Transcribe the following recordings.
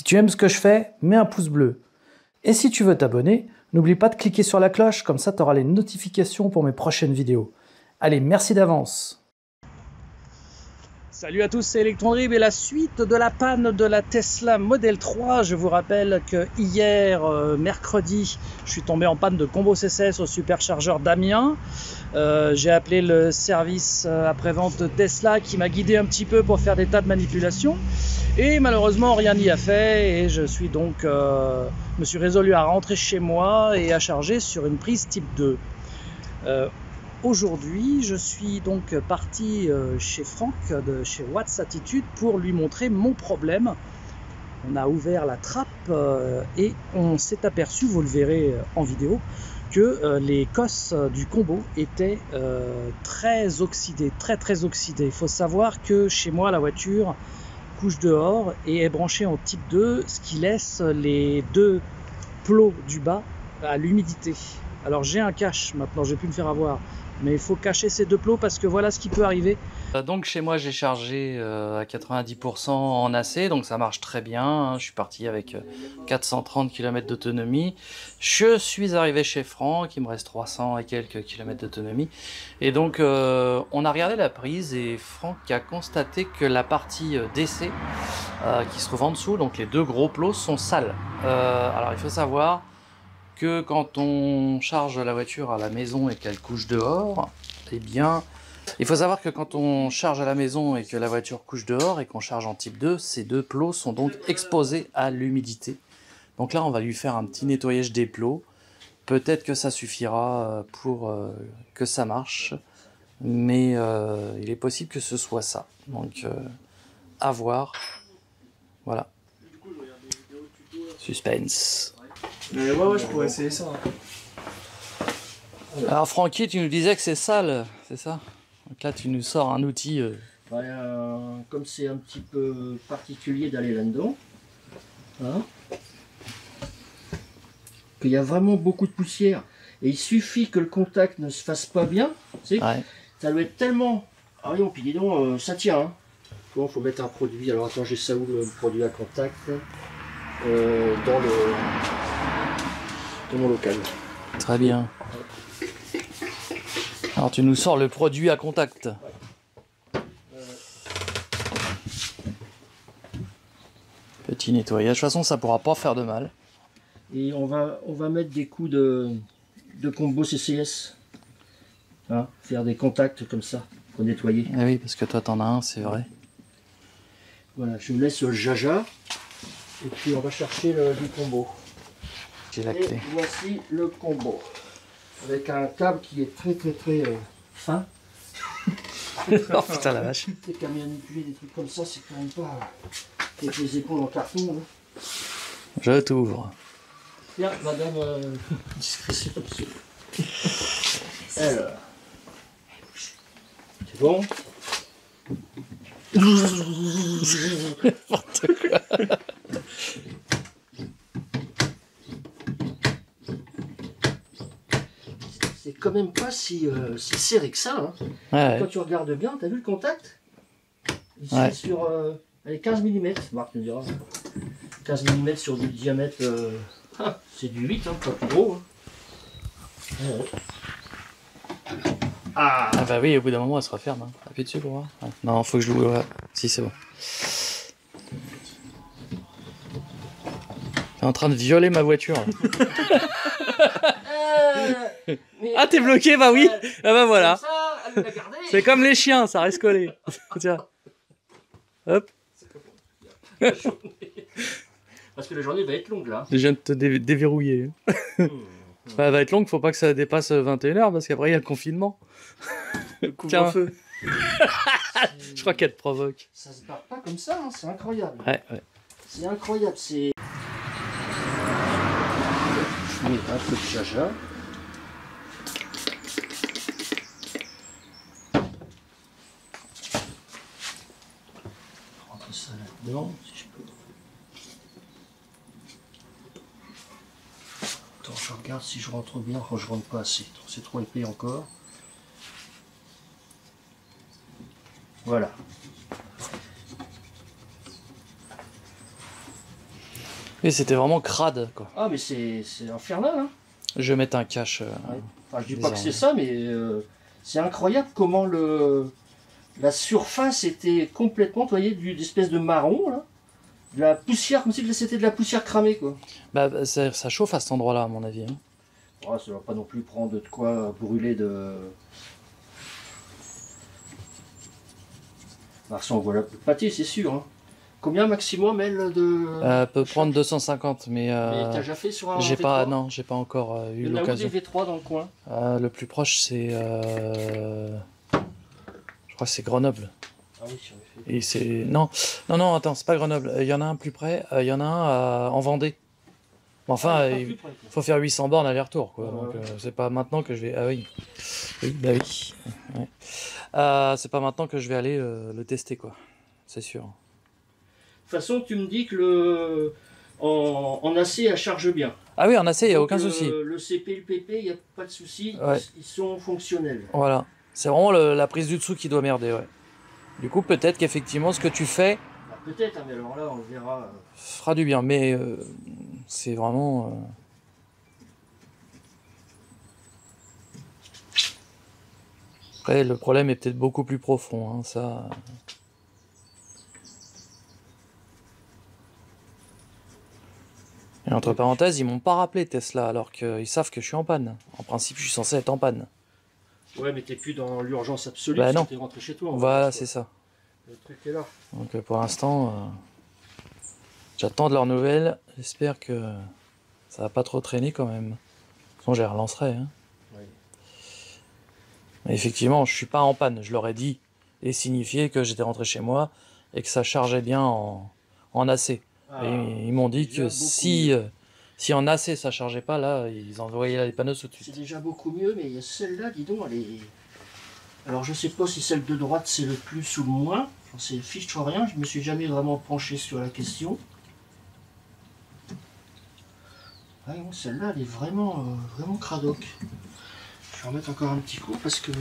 tu aimes ce que je fais, mets un pouce bleu. Et si tu veux t'abonner, n'oublie pas de cliquer sur la cloche, comme ça tu auras les notifications pour mes prochaines vidéos. Allez, merci d'avance. Salut à tous, c'est Electrondrib et la suite de la panne de la Tesla Model 3. Je vous rappelle que hier, mercredi, je suis tombé en panne de combo CCS au superchargeur d'Amiens. J'ai appelé le service après-vente de Tesla qui m'a guidé un petit peu pour faire des tas de manipulations. Et malheureusement, rien n'y a fait et je suis donc, me suis résolu à rentrer chez moi et à charger sur une prise type 2. Aujourd'hui, je suis donc parti chez Franck, chez Watts Attitude, pour lui montrer mon problème. On a ouvert la trappe et on s'est aperçu, vous le verrez en vidéo, que les cosses du combo étaient très oxydées, très oxydées. Il faut savoir que chez moi, la voiture couche dehors et est branchée en type 2, ce qui laisse les deux plots du bas à l'humidité. Alors j'ai un cache maintenant, je vais plus me faire avoir. Mais il faut cacher ces deux plots parce que voilà ce qui peut arriver. Donc chez moi j'ai chargé à 90% en AC, donc ça marche très bien, hein. Je suis parti avec 430 km d'autonomie. Je suis arrivé chez Franck, il me reste 300 et quelques kilomètres d'autonomie. Et donc on a regardé la prise et Franck a constaté que la partie DC qui se trouve en dessous, donc les deux gros plots sont sales. Alors il faut savoir que quand on charge la voiture à la maison et qu'elle couche dehors, eh bien, il faut savoir que quand on charge à la maison et que la voiture couche dehors et qu'on charge en type 2, ces deux plots sont donc exposés à l'humidité. Donc là, on va lui faire un petit nettoyage des plots. Peut-être que ça suffira pour que ça marche, mais il est possible que ce soit ça. Donc, à voir. Voilà. Suspense. Ouais, je pourrais essayer ça. Alors Francky, tu nous disais que c'est sale, c'est ça? Donc là, tu nous sors un outil. Comme c'est un petit peu particulier d'aller là-dedans, hein, qu'il y a vraiment beaucoup de poussière, et il suffit que le contact ne se fasse pas bien, tu sais, Ouais. ça doit être tellement... Ah oui, puis dis donc, ça tient. Hein. Bon, faut mettre un produit, alors attends, j'ai ça où le produit à contact dans mon local. Très bien. Alors tu nous sors le produit à contact. Petit nettoyage. De toute façon, ça pourra pas faire de mal. Et on va mettre des coups de combo CCS. Hein, faire des contacts comme ça pour nettoyer. Ah oui, parce que toi t'en as un, c'est vrai. Voilà, je laisse le jaja. Et puis on va chercher du combo. J'ai la Et clé. voici le combo. Avec un câble qui est très fin. Oh putain la vache. C'est qu'à manipuler des trucs comme ça, c'est quand même pas avec les épaules en carton. Hein. Je t'ouvre. Tiens, madame, discrétion. Alors. C'est bon? N'importe quoi. C'est quand même pas si serré que ça. Hein. Ouais, Quand tu regardes bien, t'as vu le contact? Il ouais. sur allez, 15 mm. Marc me dira. 15 mm sur du diamètre. C'est du 8, hein, pas plus gros. Hein. Ouais. Ah bah oui, au bout d'un moment elle se referme. Hein. Appuie dessus pour voir. Ouais. Non, faut que je l'ouvre. Si, c'est bon. T'es en train de violer ma voiture. Ah, t'es bloqué? Bah oui. Ah bah voilà. C'est comme les chiens, ça reste collé. Tiens. Hop. Parce que la journée va être longue là. Je viens de te déverrouiller. Elle va être longue, faut pas que ça dépasse 21h parce qu'après il y a le confinement. Le couvre-feu. Je crois qu'elle te provoque. Ça se barre pas comme ça, hein, c'est incroyable. Ouais. C'est incroyable, c'est... Je mets un peu de jaja. Rentre ça là-dedans, si je peux. Attends, je regarde si je rentre bien. Oh, je rentre pas assez. C'est trop épais encore. Voilà. Et c'était vraiment crade, quoi. Ah, mais c'est infernal, hein. Je vais mettre un cache. Ouais. Enfin, je dis pas que c'est ça, mais c'est incroyable comment la surface était complètement, vous voyez, d'espèce de marron, là. De la poussière, comme si c'était de la poussière cramée, quoi. Bah, ça chauffe à cet endroit-là, à mon avis. Hein. Oh, ça va pas non plus prendre de quoi brûler de... Alors ça, on voit la pâté, c'est sûr. Hein. Combien maximum, elle, de... peut prendre 250, mais... Mais t'as déjà fait sur un j'ai V3? pas, non, j'ai pas encore eu l'occasion. Il y en a où l'occasion. des V3 dans le coin? Le plus proche, c'est... je crois que c'est Grenoble. Ah oui, si on fait. Et c'est... Non, attends, c'est pas Grenoble. Il y en a un plus près, il y en a un en Vendée. Enfin, il faut faire 800 bornes aller-retour, quoi. Donc, c'est pas maintenant que je vais... Ah oui. Oui, bah oui. Ouais. C'est pas maintenant que je vais aller le tester, quoi. C'est sûr. De toute façon, tu me dis que en AC, elle charge bien. Ah oui, en AC, il n'y a aucun souci. Le CP et le PP, il n'y a pas de souci. Ouais. Ils sont fonctionnels. Voilà. C'est vraiment la prise du dessous qui doit merder, ouais. Du coup, peut-être qu'effectivement, ce que tu fais... Bah, peut-être, hein, mais alors là, on verra... fera du bien, mais c'est vraiment... Après, le problème est peut-être beaucoup plus profond, hein, ça... Et entre parenthèses, ils m'ont pas rappelé Tesla, alors qu'ils savent que je suis en panne. En principe, je suis censé être en panne. Ouais, mais t'es plus dans l'urgence absolue, bah parce non. que t'es rentré chez toi. Voilà, c'est ça. Le truc est là. Donc pour l'instant, j'attends de leurs nouvelles. J'espère que ça va pas trop traîner quand même. Sinon, je les relancerai. Hein. Oui. Mais effectivement, je suis pas en panne. Je leur ai dit et signifié que j'étais rentré chez moi et que ça chargeait bien en AC. Ah, et ils m'ont dit que si en AC ça chargeait pas, là, ils envoyaient les panneaux tout de suite. C'est déjà beaucoup mieux, mais il y a celle-là, dis donc, elle est... Alors je sais pas si celle de droite c'est le plus ou le moins. Enfin, c'est fiche rien, je me suis jamais vraiment penché sur la question. Ah non, celle-là elle est vraiment, vraiment cradoc. Je vais en mettre encore un petit coup parce que...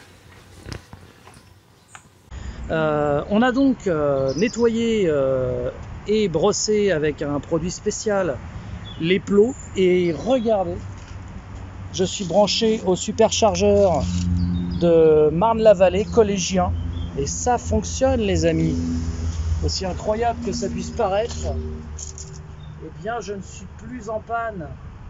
On a donc nettoyé et brossé avec un produit spécial les plots et regardez, je suis branché au superchargeur de Marne-la-Vallée collégien et ça fonctionne les amis. Aussi incroyable que ça puisse paraître, eh bien je ne suis plus en panne.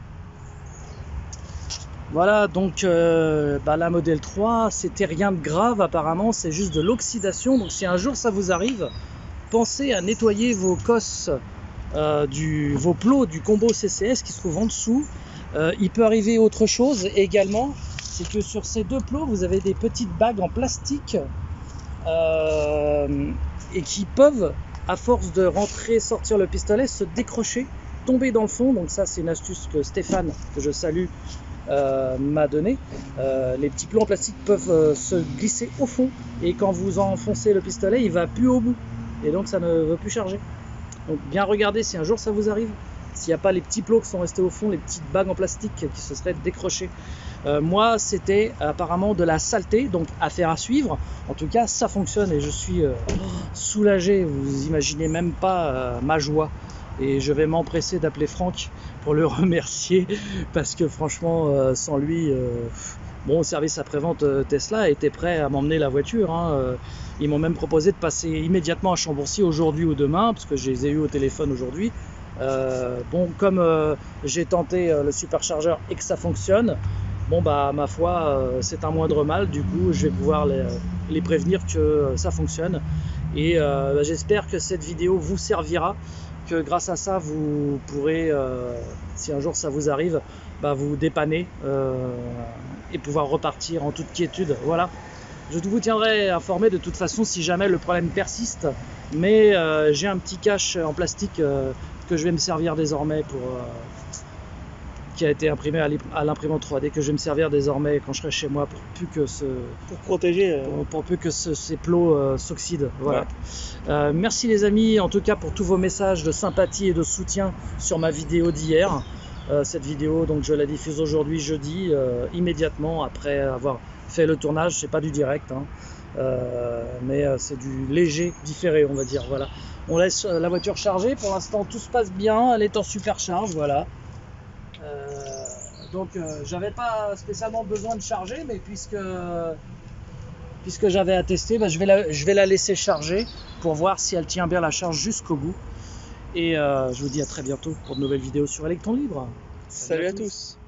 Voilà, donc la Model 3, c'était rien de grave apparemment, c'est juste de l'oxydation. Donc si un jour ça vous arrive, pensez à nettoyer vos cosses, vos plots du combo CCS qui se trouve en dessous. Il peut arriver autre chose également, c'est que sur ces deux plots, vous avez des petites bagues en plastique et qui peuvent, à force de rentrer, sortir le pistolet, se décrocher, tomber dans le fond. Donc ça, c'est une astuce que Stéphane, que je salue, m'a donné. Les petits plots en plastique peuvent se glisser au fond et quand vous enfoncez le pistolet, il va plus au bout et donc ça ne veut plus charger. Donc bien regarder si un jour ça vous arrive, s'il n'y a pas les petits plots qui sont restés au fond, les petites bagues en plastique qui se seraient décrochées. Moi, c'était apparemment de la saleté, donc affaire à suivre. En tout cas, ça fonctionne et je suis soulagé. Vous imaginez même pas ma joie. Et je vais m'empresser d'appeler Franck pour le remercier parce que franchement, sans lui, bon, service après-vente Tesla était prêt à m'emmener la voiture. Hein. Ils m'ont même proposé de passer immédiatement à Chambourcy aujourd'hui ou demain parce que je les ai eu au téléphone aujourd'hui. Bon, comme j'ai tenté le superchargeur et que ça fonctionne, bon bah ma foi, c'est un moindre mal. Du coup, je vais pouvoir les prévenir que ça fonctionne. Et j'espère que cette vidéo vous servira, que grâce à ça vous pourrez, si un jour ça vous arrive, vous dépanner et pouvoir repartir en toute quiétude. Voilà, je vous tiendrai informé de toute façon si jamais le problème persiste, mais j'ai un petit cache en plastique que je vais me servir désormais qui a été imprimé à l'imprimante 3D, que je vais me servir désormais quand je serai chez moi pour protéger, pour peu que ces plots s'oxydent. Voilà. Ouais. Merci les amis, en tout cas pour tous vos messages de sympathie et de soutien sur ma vidéo d'hier. cette vidéo, donc je la diffuse aujourd'hui jeudi, immédiatement après avoir fait le tournage. C'est pas du direct, hein, mais c'est du léger différé, on va dire. Voilà, on laisse la voiture charger. Pour l'instant, tout se passe bien, elle est en supercharge. Voilà. Donc j'avais pas spécialement besoin de charger, mais puisque j'avais à tester, bah, je vais la laisser charger pour voir si elle tient bien la charge jusqu'au bout. Et je vous dis à très bientôt pour de nouvelles vidéos sur Electron Libre. Salut à tous.